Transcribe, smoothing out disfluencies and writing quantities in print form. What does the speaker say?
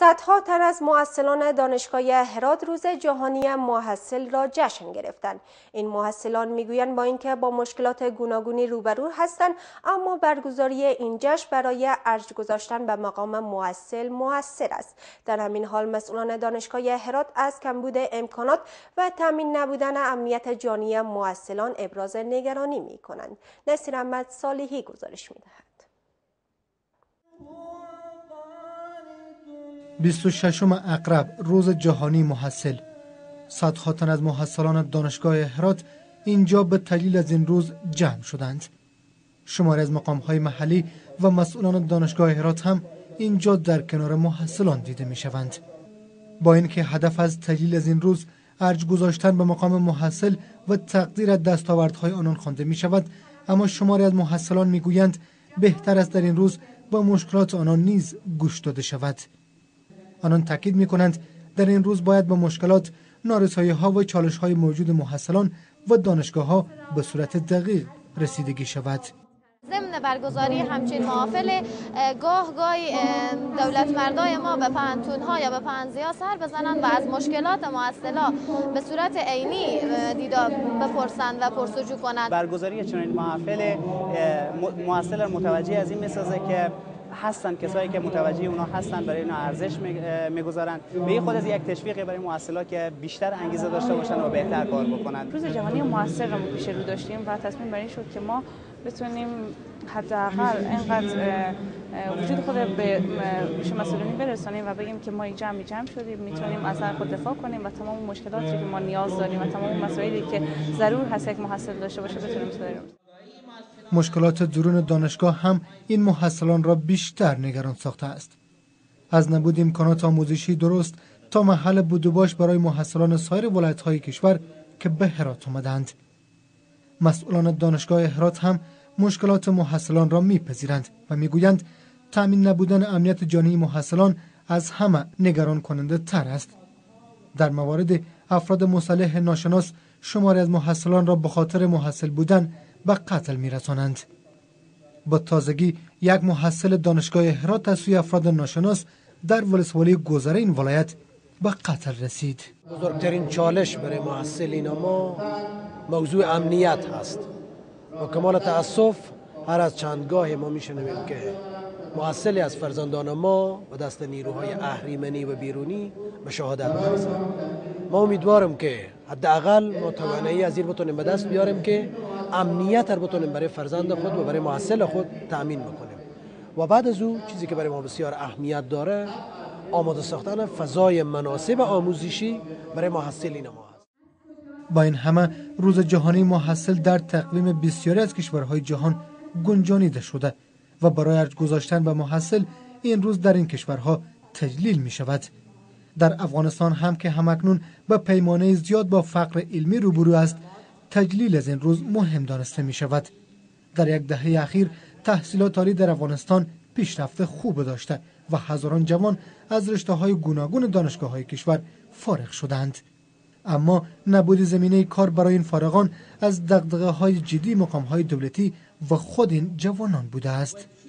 صدها تن از محصلان دانشگاه هرات روز جهانی محصل را جشن گرفتند. این محصلان میگویند با اینکه با مشکلات گوناگونی روبرو هستند، اما برگزاری این جشن برای ارج گذاشتن به مقام محصل مؤثر است. در همین حال مسئولان دانشگاه هرات از کمبود امکانات و تامین نبودن امنیت جانی محصلان ابراز نگرانی می‌کنند. نصیر احمد صالحی گزارش می‌دهد. 26 اقرب روز جهانی محصل. صدها تن از محصلان دانشگاه هرات اینجا به دلیل از این روز جمع شدند. شماری از مقام‌های محلی و مسئولان دانشگاه هرات هم اینجا در کنار محصلان دیده می‌شوند. با اینکه هدف از دلیل از این روز ارج گذاشتن به مقام محصل و تقدیر دستاوردهای آنان خوانده می‌شود، اما شماری از محصلان می‌گویند بهتر است در این روز با مشکلات آنان نیز گوش داده شود. آنان تاکید می‌کنند در این روز باید با مشکلات، نارسایی‌ها و چالش‌های موجود محصلان و دانشگاه‌ها به صورت دقیق رسیدگی شود. ضمن برگزاری همچین محافل گاهی دولت مردای ما به پانتون‌ها یا به پانزی‌ها سر بزنند و از مشکلات محصلا به صورت عینی دیدار بپرسند و پرسجو کنند. برگزاری چنین محافل محصل متوجه از این می‌سازه که هستن کسایی که متوجه اونا هستن، برای اینا ارزش میگذارن. به خود از یک تشویقی برای محصلا که بیشتر انگیزه داشته باشن و بهتر کار بکنن. روز جهانی محصل رو پیش رو داشتیم و تصمیم بر این شد که ما بتونیم حداقل اینقدر وجود خود به مسئولین برسانیم و بگیم که ما جمع شدیم، میتونیم از خود دفاع کنیم و تمام مشکلاتی که ما نیاز داریم و تمام مسائلی که ضرور هست یک محصل داشته باشه بتونیم حل. مشکلات درون دانشگاه هم این محصلان را بیشتر نگران ساخته است. از نبود امکانات آموزشی درست تا محل بود و باش برای محصلان سایر ولایت‌های کشور که به هرات آمدند. مسئولان دانشگاه هرات هم مشکلات محصلان را میپذیرند و میگویند تامین نبودن امنیت جانی محصلان از همه نگران کننده تر است. در موارد افراد مسلح ناشناس شماری از محصلان را به خاطر محصل بودن به قتل میرسانند. با تازگی یک محصل دانشگاه هرات از سوی افراد ناشناس در ولسوالی گذره این ولایت به قتل رسید. بزرگترین چالش برای محصلین ما موضوع امنیت هست و کمال تأسف هر از چندگاه ما میشنویم که محصلی از فرزندان ما و دست نیروهای اهریمنی و بیرونی به شهادت میرسند. ما امیدوارم که حداقل ما توانایی از این بتونیم به دست بیاریم که امنیت رو بتونیم برای فرزند خود و برای محصل خود تأمین بکنیم و بعد از او چیزی که برای ما بسیار اهمیت داره آماده ساختن فضای مناسب آموزشی برای محصلین ما است. با این همه روز جهانی محصل در تقویم بسیاری از کشورهای جهان گنجانیده شده و برای ارج گذاشتن به محصل این روز در این کشورها تجلیل می شود. در افغانستان هم که همکنون به پیمانه زیاد با فقر علمی روبرو است، تجلیل از این روز مهم دانسته می شود. در یک دهه اخیر تحصیلات عالی در افغانستان پیشرفت خوب داشته و هزاران جوان از رشته‌های گوناگون دانشگاه‌های کشور فارغ شدند. اما نبود زمینه کار برای این فارغان از دغدغه‌های جدی مقام‌های دولتی و خود این جوانان بوده است.